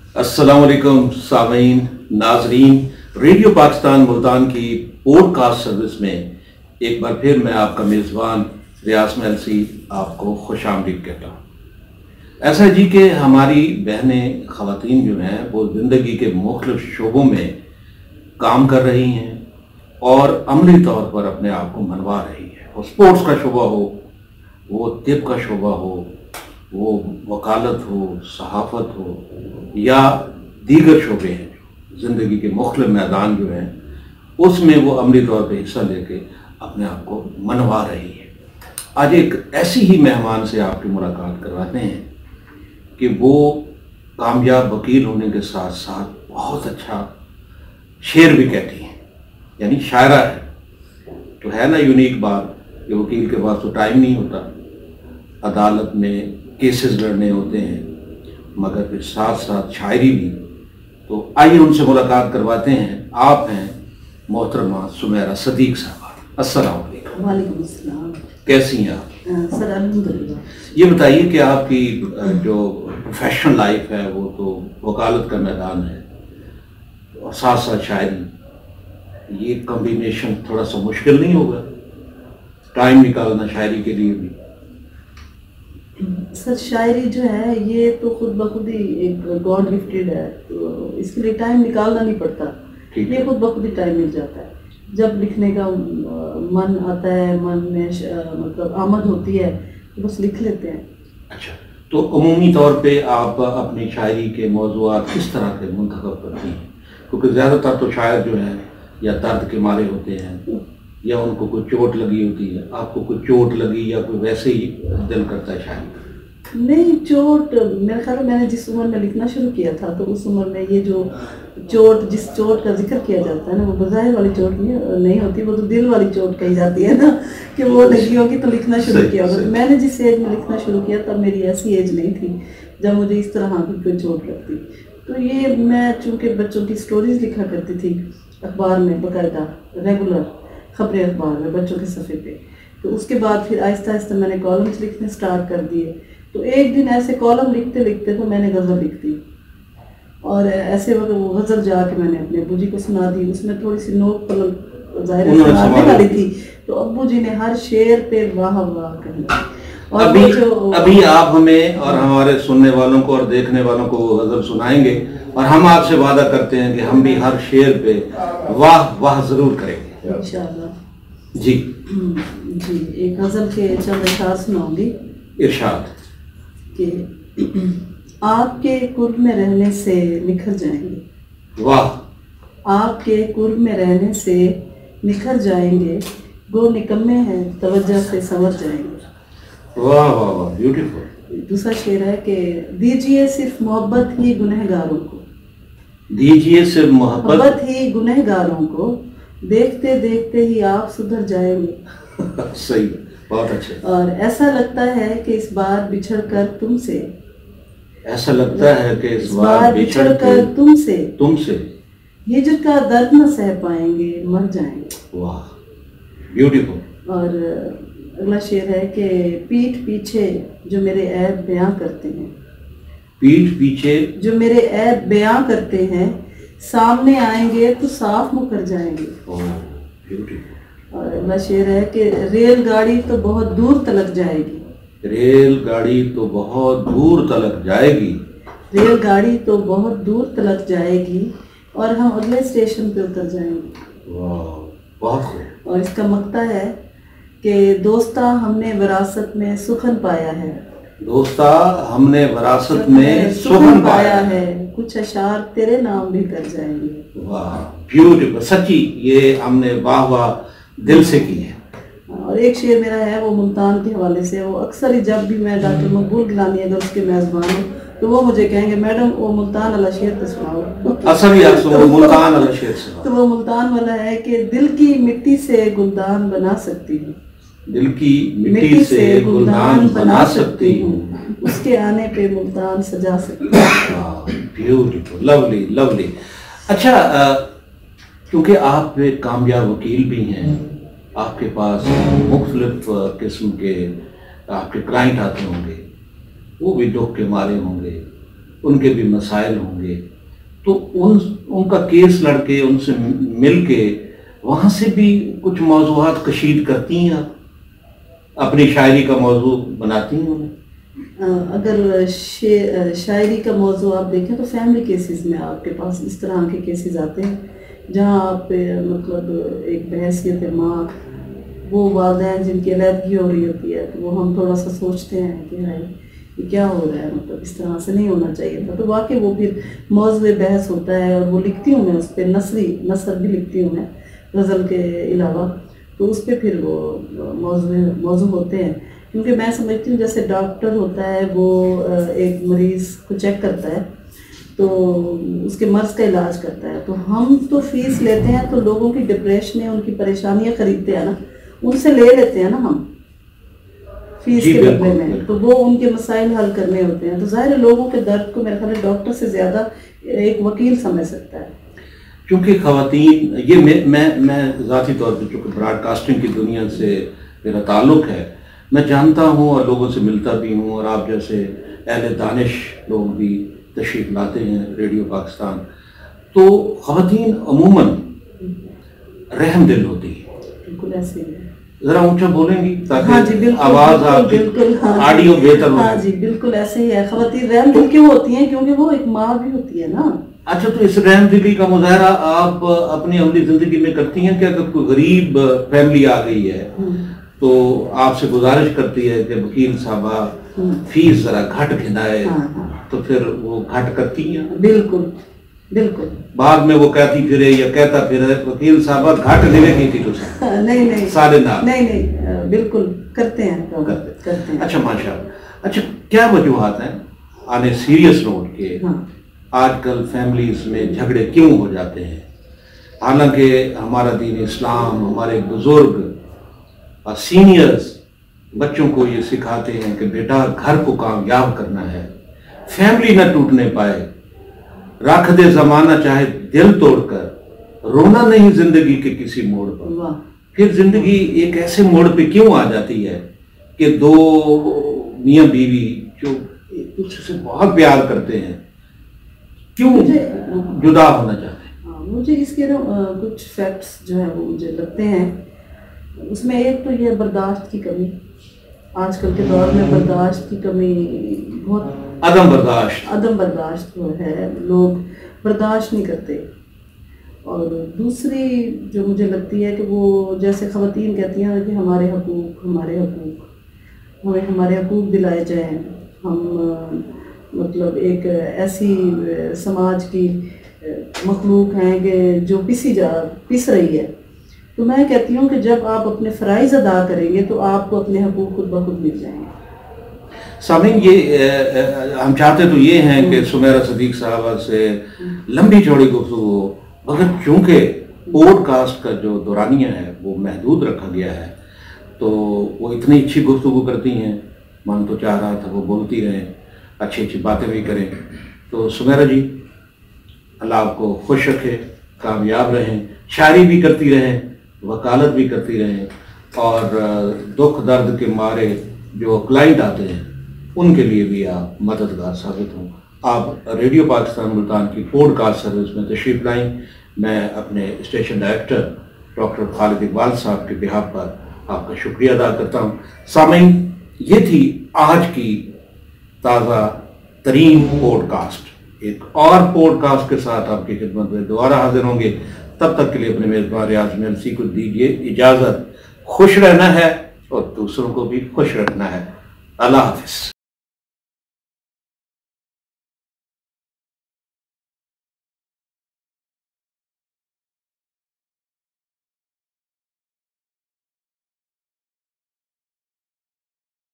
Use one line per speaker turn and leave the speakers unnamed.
अस्सलाम वालेकुम सामीन नाजरीन, रेडियो पाकिस्तान मुल्तान की पॉडकास्ट सर्विस में एक बार फिर मैं आपका मेज़बान रियाज मेलसी आपको खुशामदीद कहता हूँ। ऐसा है जी कि हमारी बहनें ख़वातीन जो हैं वो ज़िंदगी के मुख्तलिफ शोबों में काम कर रही हैं और अमली तौर पर अपने आप को मनवा रही हैं। वो स्पोर्ट्स का शोबा हो, वो तिब का शोबा हो, वो वकालत हो, सहाफ़त हो या दीगर शोबे हैं, ज़िंदगी के मुख्तलिफ मैदान जो हैं उसमें वो अमली तौर पर हिस्सा लेके अपने आप को मनवा रही है। आज एक ऐसी ही मेहमान से आपकी मुलाकात करवाते हैं कि वो कामयाब वकील होने के साथ साथ बहुत अच्छा शेर भी कहती हैं, यानी शायरा है। तो है ना यूनिक बात कि वकील के पास तो टाइम नहीं होता, अदालत में केसेस लड़ने होते हैं, मगर फिर साथ साथ शायरी भी। तो आइए उनसे मुलाकात करवाते हैं। आप हैं मोहतरमा सुमेरा सदीक साहबा। अस्सलाम वालेकुम।
वालेकुम अस्सलाम।
कैसी हैं आप?
सर अल्हम्दुलिल्लाह।
ये बताइए कि आपकी जो प्रोफेशनल लाइफ है वो तो वकालत का मैदान है और साथ साथ शायरी, ये कॉम्बिनेशन थोड़ा सा मुश्किल नहीं होगा टाइम निकालना शायरी के लिए भी?
सर शायरी जो है ये तो खुद ब खुद ही एक गॉड गिफ्टेड है, तो इसके लिए टाइम निकालना नहीं पड़ता, ये खुद ब खुद ही टाइम मिल जाता है। जब लिखने का मन आता है, मन में मतलब आमद होती है तो बस लिख लेते हैं।
अच्छा, तो अमूमी तौर पे आप अपनी शायरी के मौज़ूआत किस तरह के मुंतखब करती हैं? क्योंकि ज़्यादातर तो शायर जो हैं या दर्द के मारे होते हैं या उनको कोई चोट लगी होती है। आपको कोई चोट लगी या कोई वैसे ही दिल करता है शायरी?
नहीं, चोट मेरे ख्याल में मैंने जिस उम्र में लिखना शुरू किया था तो उस उम्र में ये जो चोट, जिस चोट का जिक्र किया जाता है ना, वो बज़ाहिर वाली चोट नहीं होती, वो तो दिल वाली चोट कही जाती है ना, कि वो लगी होगी तो लिखना शुरू किया होगा। तो मैंने जिस एज में लिखना शुरू किया तब मेरी ऐसी एज नहीं थी जब मुझे इस तरह की कोई चोट लगती। तो ये मैं चूँकि बच्चों की स्टोरीज़ लिखा करती थी अखबार में, बाकायदा रेगुलर खबरें अखबार में बच्चों के सफ़े पे, तो उसके बाद फिर आहिस्ता आहिस्ता मैंने कॉलम्स लिखने स्टार्ट कर दिए। तो एक दिन ऐसे कॉलम लिखते लिखते तो मैंने गज़ल लिख दी और ऐसे वक्त वो गज़ल जाके मैंने अपने अब्बू जी को सुना दी। उसमें थोड़ी सी नोक पलक ज़ाहिर सुनाने वाली थी, तो अब्बू जी ने हर शेर पे वाह वाह कही। और
अभी आप हमें और हमारे सुनने वालों को और देखने वालों को वो गज़ल सुनाएंगे और हम आपसे वादा करते हैं कि हम भी हर शेर पे वाह वाह ज़रूर करेंगे
इंशाअल्लाह।
जी
जी, एक गज़ल के चंद अशआर सुनाऊंगी।
इरशाद
कि आपके कुर्ब में रहने से निखर जाएंगे,
वाह,
आपके कुर्ब में रहने से निखर जाएंगे, गो निकम्मे हैं तवज्जो से संवर जाएंगे।
वाह वाह वाह, ब्यूटीफुल।
दूसरा शेर है कि दीजिए सिर्फ मोहब्बत ही गुनहगारों को,
दीजिए सिर्फ मोहब्बत
ही गुनहगारों को, देखते देखते ही आप सुधर जाएंगे।
सही, बहुत अच्छे।
और ऐसा लगता है कि इस बार बिछड़ कर तुमसे,
ऐसा लगता है कि इस बार
बिछड़ कर
तुमसे
हिजर का दर्द न सह पाएंगे, मर जाएंगे।
वाह, ब्यूटीफुल।
और अगला शेर है कि पीठ पीछे जो मेरे ऐब बयां करते हैं,
पीठ पीछे
जो मेरे ऐब बयां करते हैं, सामने आएंगे तो साफ मुकर जाएंगे।
ब्यूटीफुल।
और अगला शेर है कि रेलगाड़ी तो बहुत दूर तलक जाएगी,
रेलगाड़ी तो बहुत दूर तलक जाएगी,
रेलगाड़ी तो बहुत दूर तलक जाएगी और हम अगले स्टेशन पे उतर जाएंगे।
वाह, बहुत खूब।
और इसका मक्ता है कि दोस्ता हमने विरासत में सुखन पाया है,
दोस्ता हमने विरासत में सुखन पाया है,
कुछ अशार तेरे नाम भी कर जाएंगे।
वाह, ब्यूटीफुल। सच्ची ये हमने वाह वाह दिल से की है।
और एक शेर मेरा है वो मुल्तान के हवाले से। वो अक्सर ही जब भी मैं डॉक्टर मकबूल गिलानी अगर उसके मेज़बान हूँ तो वो मुझे कहेंगे मैडम वो मुल्तान वाला शेर तो सुनाओ।
असली मुल्तान वाला शेर सुनाओ।
तो वो मुल्तान वाला है कि दिल की मिट्टी से गुलदान बना सकती हूँ,
दिल की मिट्टी से गुलदान बना सकती हूँ,
उसके आने पे मुल्तान सजा सकती हूँ।
Beautiful, lovely lovely. अच्छा, क्योंकि आप एक कामयाब वकील भी हैं, आपके पास मुख्तलिफ किस्म के आपके क्लाइंट आते होंगे, वो भी दुख के मारे होंगे, ان کے بھی مسائل ہوں گے، تو ان کا کیس لڑ کے، ان سے مل کے وہاں سے بھی کچھ موضوعات کشید کرتی ہیں، آپ اپنی شاعری کا موضوع بناتی ہیں انہیں؟
اگر شاعری کا موضوع آپ دیکھیں تو فیملی کیسز میں آپ کے پاس اس طرح کے کیسز آتے ہیں جہاں آپ مطلب ایک بحیثیت ماں، وہ والدین جن کی علیحدگی ہو رہی ہوتی ہے، تو وہ ہم تھوڑا سا سوچتے ہیں کہ یہ کیا ہو رہا ہے، مطلب اس طرح سے نہیں ہونا چاہیے تھا، تو واقعی وہ پھر موضوع بحث ہوتا ہے، اور وہ لکھتی ہوں میں اس پہ، نثر بھی لکھتی ہوں میں غزل کے علاوہ، تو اس پہ پھر وہ موضوع ہوتے ہیں، کیونکہ میں سمجھتی ہوں جیسے ڈاکٹر ہوتا ہے وہ ایک مریض کو چیک کرتا ہے تو اس کے مرض کا علاج کرتا ہے، تو ہم تو فیس لیتے ہیں تو لوگوں کی ڈپریشنیں، ان کی پریشانیاں خریدتے ہیں نا، ان سے لے لیتے ہیں نا ہم فیس کے بدلے میں، تو وہ ان کے مسائل حل کرنے ہوتے ہیں، تو ظاہر ہے لوگوں کے درد کو میرے خیال ہے ڈاکٹر سے زیادہ ایک وکیل سمجھ سکتا ہے،
کیونکہ خواتین، یہ میں ذاتی طور پہ چونکہ براڈ کاسٹنگ کی دنیا سے میرا تعلق ہے، میں جانتا ہوں اور لوگوں سے ملتا بھی ہوں، اور آپ جیسے اہل دانش لوگ بھی تشریف لاتے ہیں ریڈیو پاکستان، تو خواتین عموماً رحم دل ہوتی ہیں۔
بالکل ایسے ہی ہے،
ذرا اونچا بولیں گی
ہاں جی،
تاکہ
بالکل،
آواز آپ کی
بالکل،
آڈیو بہتر ہو؟
ہاں جی بالکل ایسے ہی ہے، خواتین رحم دل کیوں ہوتی ہیں؟ کیونکہ وہ ایک ماں بھی ہوتی ہے نا۔
اچھا، تو اس رحم دلی کا مظاہرہ آپ اپنی عملی زندگی میں کرتی ہیں کہ اگر کوئی غریب فیملی آ گئی ہے تو آپ سے گزارش کرتی ہے کہ وکیل صاحبہ فیس ذرا گھٹ گھنائے، تو پھر وہ گھٹ کرتی ہیں؟
بالکل بالکل،
بعد میں وہ کہتی پھرے یا کہتا پھرے وکیل صاحبہ گھٹ لینے کی تھی تو
نہیں
سارے نام
نہیں، بالکل کرتے ہیں، کرتے ہیں۔
اچھا، ماشاء اللہ۔ اچھا، کیا وجوہات ہیں آن اے سیریس نوٹ کے آج کل فیملیز میں جھگڑے کیوں ہو جاتے ہیں؟ حالانکہ ہمارا دین اسلام، ہمارے بزرگ اور سینئرز بچوں کو یہ سکھاتے ہیں کہ بیٹا گھر کو کامیاب کرنا ہے، فیملی نہ ٹوٹنے پائے، رکھ دے زمانہ چاہے دل توڑ کر، رونا نہیں زندگی کے کسی موڑ پر۔ پھر زندگی ایک ایسے موڑ پہ کیوں آ جاتی ہے کہ دو میاں بیوی جو ایک دوسرے سے بہت پیار کرتے ہیں کیوں جدا ہونا چاہتے ہیں؟
مجھے اس کے کچھ فیکٹس جو ہیں وہ مجھے لگتے ہیں، اس میں ایک تو یہ برداشت کی کمی، آج کل کے دور میں برداشت کی کمی بہت، عدم برداشت جو ہے، لوگ برداشت نہیں کرتے، اور دوسری جو مجھے لگتی ہے کہ وہ جیسے خواتین کہتی ہیں کہ ہمارے حقوق ہمیں ہمارے حقوق دلائے جائیں، ہم مطلب ایک ایسی سماج کی مخلوق ہیں کہ جو پس رہی ہے، تو میں کہتی ہوں کہ جب آپ اپنے فرائض ادا کریں گے تو آپ کو اپنے حقوق خود بخود مل جائیں گے۔
سامعین، یہ ہم چاہتے تو یہ ہیں کہ سمیرہ صدیق صاحبہ سے لمبی چوڑی گفتگو، مگر چونکہ پوڈ کاسٹ کا جو دورانیہ ہے وہ محدود رکھا گیا ہے، تو وہ اتنی اچھی گفتگو کرتی ہیں، من تو چاہ رہا تھا وہ بولتی رہیں، اچھی اچھی باتیں بھی کریں۔ تو سمیرہ جی، اللہ آپ کو خوش رکھے، کامیاب رہیں، شاعری بھی کرتی رہیں، وکالت بھی کرتی رہیں، اور دکھ درد کے مارے جو کلائنٹ آتے ہیں ان کے لیے بھی آپ مددگار ثابت ہوں۔ آپ ریڈیو پاکستان ملتان کی پوڈ کاسٹ سروس میں تشریف لائیں، میں اپنے station director doctor Khalid Iqbal sahab کے بہاف پر آپ کا شکریہ ادا کرتا ہوں۔ سامعین، یہ تھی آج کی تازہ ترین پوڈ کاسٹ۔ ایک اور پوڈ کاسٹ کے ساتھ آپ کی خدمت میں دوبارہ حاضر ہوں گے، تب تک کے لیے اپنے میزبان ریاض میلسی کو دیجیے اجازت۔ خوش رہنا ہے اور دوسروں کو بھی خوش رکھنا ہے۔ اللہ حافظ۔